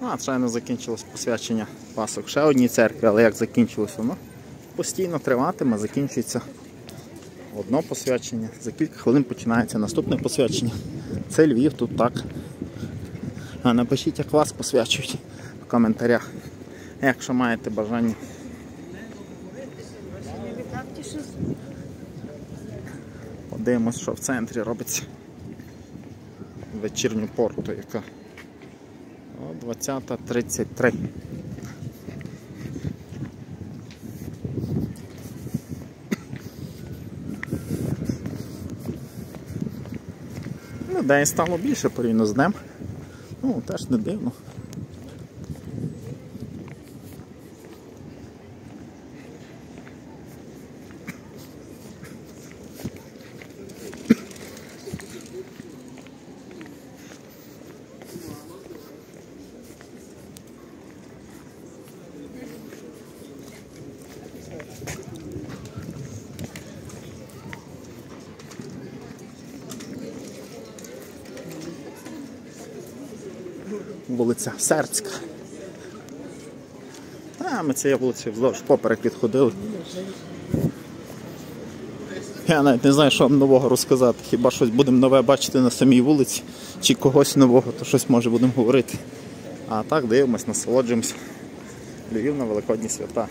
Ще не закінчилось посвячення Пасок. Ще одній церкві, але як закінчилося воно? Постійно триватиме, закінчується одно посвячення. За кілька хвилин починається наступне посвячення. Це Львів, тут так. Напишіть, як вас посвячують в коментарях, якщо маєте бажання. Подивимось, що в центрі робиться. Вечірню порту, яка 20:33. Людей стало більше порівняно з днем. Теж не дивно. Вулиця Серцька. Ми цією вулицею вздовж поперек відходили. Я навіть не знаю, що вам нового розказати. Хіба щось будемо нове бачити на самій вулиці, чи когось нового, то щось може будемо говорити. А так дивимось, насолоджуємося. Львів на Великодні свята.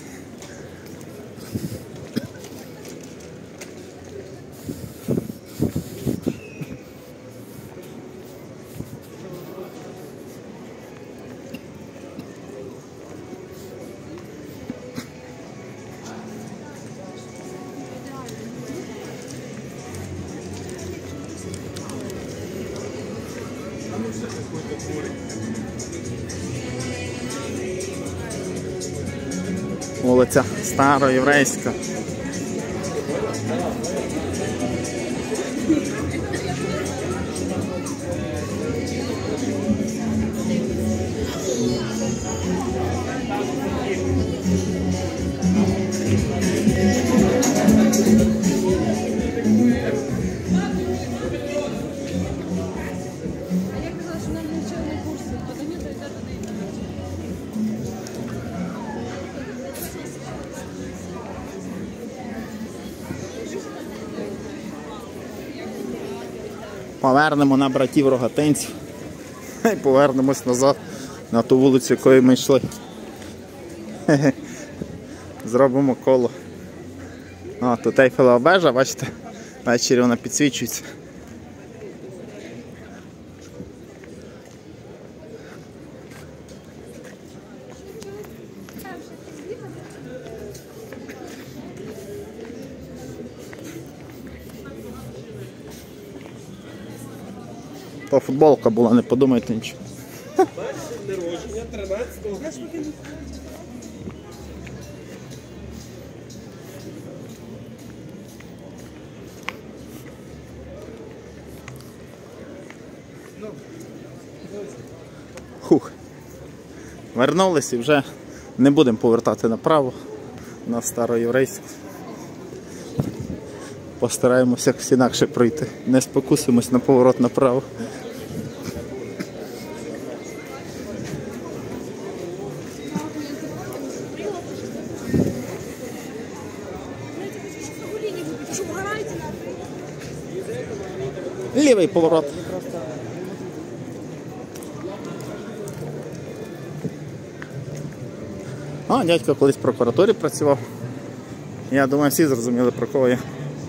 Вулиця Староєврейська. Повернемо на братів Рогатинців і повернемось назад на ту вулицю, якою ми йшли. Зробимо коло. Тут Ейфелева вежа, бачите, ввечері вона підсвічується. То футболка була, не подумайте нічого. Народження 13-го. Вернулись і вже не будемо повертати направо на Староєврейську. Постараємося якось інакше пройти. Не спокусимось на поворот направо. Лівий поворот. Дядько колись в прокуратурі працював. Я думаю, всі зрозуміли, про кого я.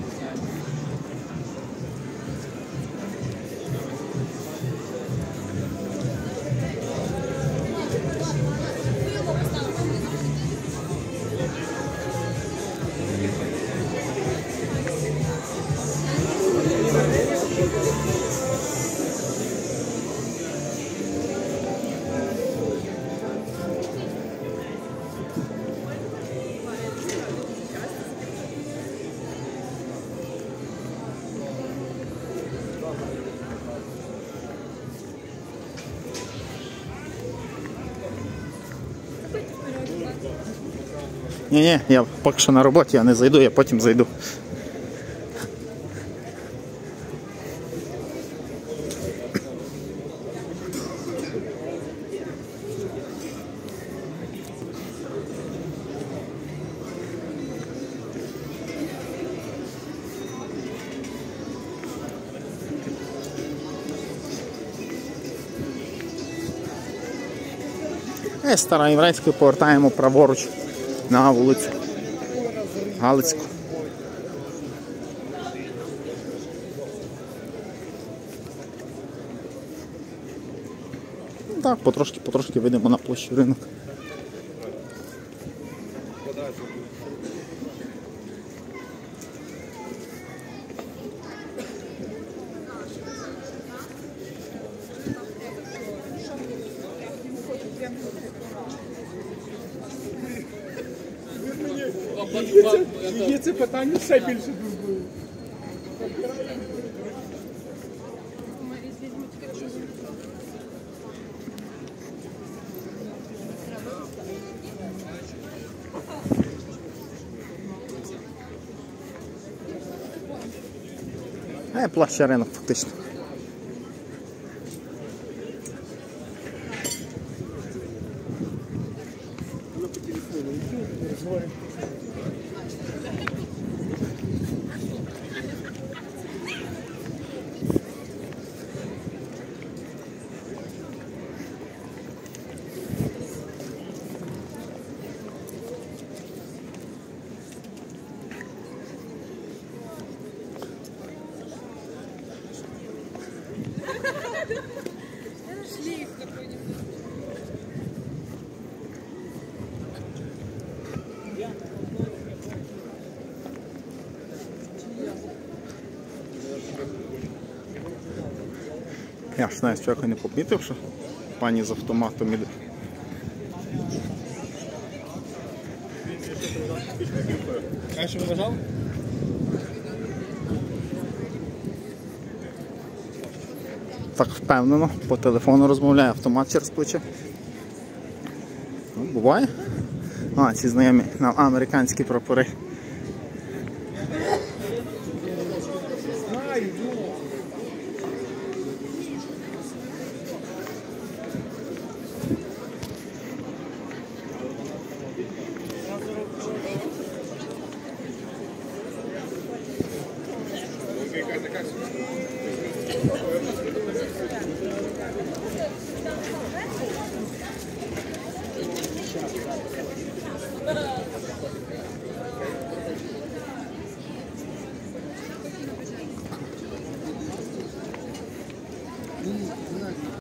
Ні, я поки що на роботі, я не зайду, я потім зайду. І Староєврейською повертаємо праворуч на вулицю Галицьку. Так, потрошки вийдемо на площу ринок. Її це питання ще більше дурбує. Площа ринок фактично. Я ж навіть чоловіка не помітив, що пані з автоматом іде. А що вважав? Так впевнено, по телефону розмовляє, автомат через плече. Ну, буває. Ці знайомі нам американські прапори.